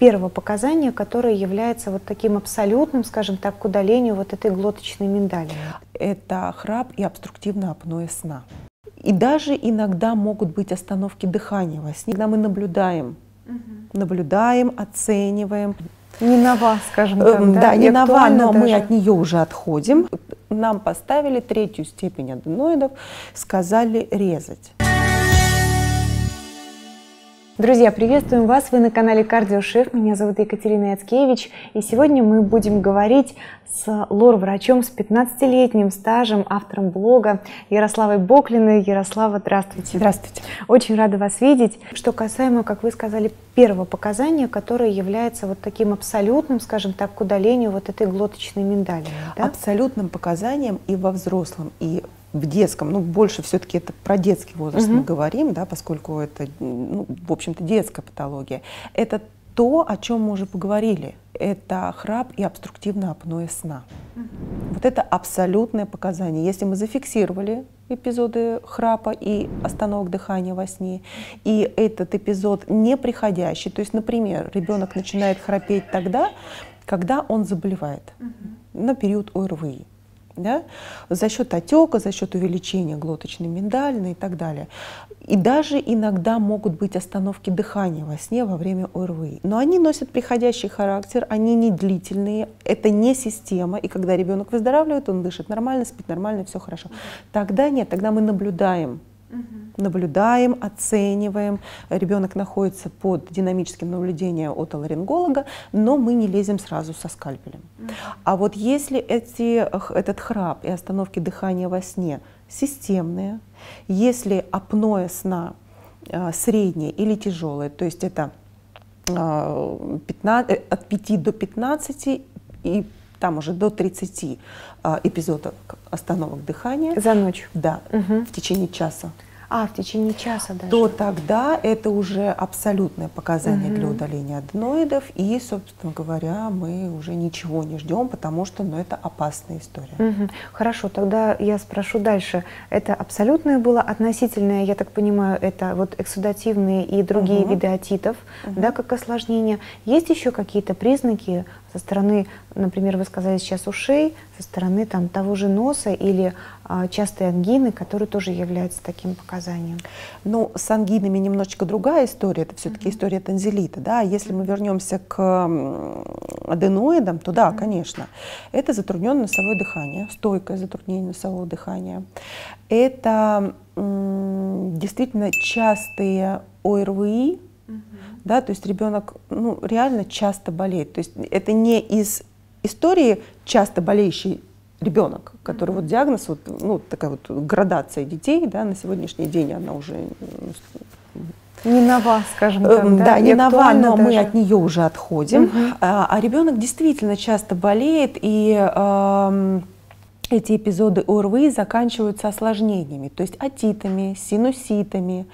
первого показания, которое является вот таким абсолютным, скажем так, к удалению вот этой глоточной миндали? Это храп и обструктивное апноэ сна. И даже иногда могут быть остановки дыхания во сне, когда мы наблюдаем, оцениваем. Не нова, скажем так, да, не нова, но даже. мы от нее уже отходим. Нам поставили третью степень аденоидов, сказали резать. Друзья, приветствуем вас! Вы на канале Кардиошеф. Меня зовут Екатерина Яцкевич. И сегодня мы будем говорить с лор-врачом с 15-летним стажем, автором блога Ярославой Боклиной. Ярослава, здравствуйте. Здравствуйте. Очень рада вас видеть. Что касаемо, как вы сказали, первого показания, которое является вот таким абсолютным, скажем так, к удалению вот этой глоточной миндали. Да? Абсолютным показанием и во взрослом, и в детском, ну, больше все-таки это про детский возраст мы говорим, да, поскольку это, ну, в общем-то, детская патология. Это то, о чем мы уже поговорили. Это храп и обструктивное апноэ сна. Вот это абсолютное показание. Если мы зафиксировали эпизоды храпа и остановок дыхания во сне, и этот эпизод неприходящий, то есть, например, ребенок начинает храпеть тогда, когда он заболевает на период ОРВИ. Да? За счет отека, за счет увеличения глоточной миндалины и так далее. И даже иногда могут быть остановки дыхания во сне во время ОРВИ. Но они носят приходящий характер, они не длительные, это не система. И когда ребенок выздоравливает, он дышит нормально, спит нормально, все хорошо. Тогда нет, тогда мы наблюдаем. Наблюдаем, оцениваем. Ребенок находится под динамическим наблюдением отоларинголога, но мы не лезем сразу со скальпелем. А вот если этот храп и остановки дыхания во сне системные, если апноэ сна среднее или тяжелое, то есть это от 5 до 15 и там уже до 30 эпизодов остановок дыхания. За ночь? Да, в течение часа. В течение часа даже. То тогда это уже абсолютное показание для удаления аденоидов, и, собственно говоря, мы уже ничего не ждем, потому что, ну, это опасная история. Хорошо, тогда я спрошу дальше. Это абсолютное было, относительное, я так понимаю, это вот эксудативные и другие виды отитов, да, как осложнения. Есть еще какие-то признаки со стороны, например, вы сказали сейчас ушей, со стороны там того же носа или частые ангины, которые тоже являются таким показанием? Ну, с ангинами немножечко другая история, это все-таки история танзелита, да. Если мы вернемся к аденоидам, то да, конечно, это затрудненное носовое дыхание, стойкое затруднение носового дыхания. Это действительно частые ОРВИ, да, то есть ребенок, ну, реально часто болеет. То есть это не из истории часто болеющий ребенок, который вот диагноз, вот, ну, такая вот градация детей, да, на сегодняшний день она уже не нова, скажем так. Да, не нова, но даже. мы от нее уже отходим. А ребенок действительно часто болеет, и эти эпизоды ОРВИ заканчиваются осложнениями, то есть отитами, синуситами.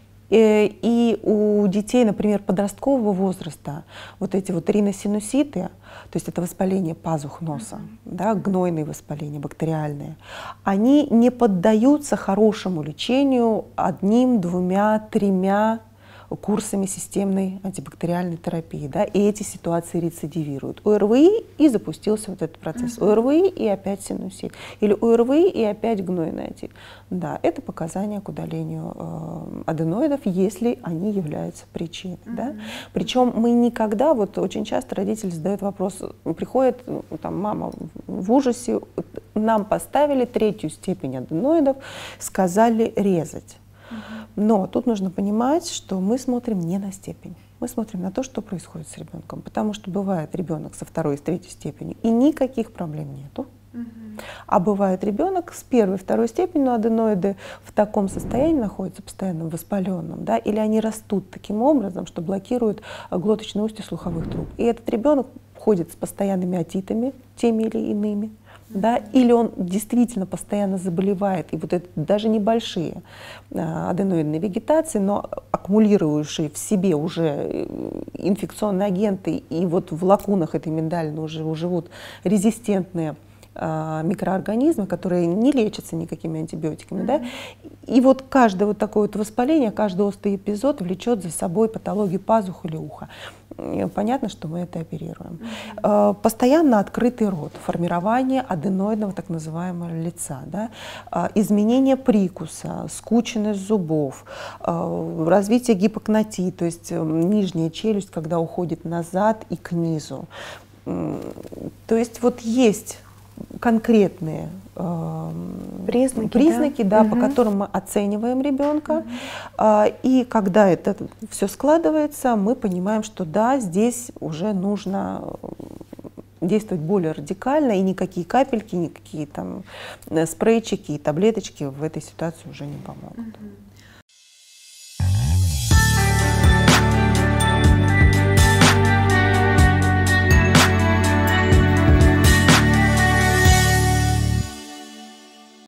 И у детей, например, подросткового возраста, вот эти вот риносинуситы, то есть это воспаление пазух носа, да, гнойные воспаления, бактериальные, они не поддаются хорошему лечению одним, двумя, тремя курсами системной антибактериальной терапии, да, и эти ситуации рецидивируют. ОРВИ, и запустился вот этот процесс. ОРВИ и опять синусит. Или ОРВИ и опять гнойный отит. Да, это показания к удалению аденоидов, если они являются причиной. Да. Причем мы никогда, вот очень часто родители задают вопрос, приходит, там, мама в ужасе, нам поставили третью степень аденоидов, сказали резать. Но тут нужно понимать, что мы смотрим не на степень, мы смотрим на то, что происходит с ребенком, потому что бывает ребенок со второй и с третьей степенью, и никаких проблем нету. А бывает ребенок с первой и второй степенью, но аденоиды в таком состоянии находятся постоянно воспаленном, да, или они растут таким образом, что блокируют глоточные устья слуховых труб. И этот ребенок ходит с постоянными отитами, теми или иными. Да, или он действительно постоянно заболевает, и вот это даже небольшие аденоидные вегетации, но аккумулирующие в себе уже инфекционные агенты, и вот в лакунах этой миндалины уже живут резистентные микроорганизмы, которые не лечатся никакими антибиотиками. Да? И вот каждое вот такое вот воспаление, каждый острый эпизод влечет за собой патологию пазух или уха. Понятно, что мы это оперируем. Постоянно открытый рот, формирование аденоидного так называемого лица, да? Изменение прикуса, скученность зубов, развитие гипокнатии, то есть нижняя челюсть, когда уходит назад и к низу. То есть вот есть конкретные признаки, да, по которым мы оцениваем ребенка. И когда это все складывается, мы понимаем, что да, здесь уже нужно действовать более радикально, и никакие капельки, никакие там спрейчики и таблеточки в этой ситуации уже не помогут.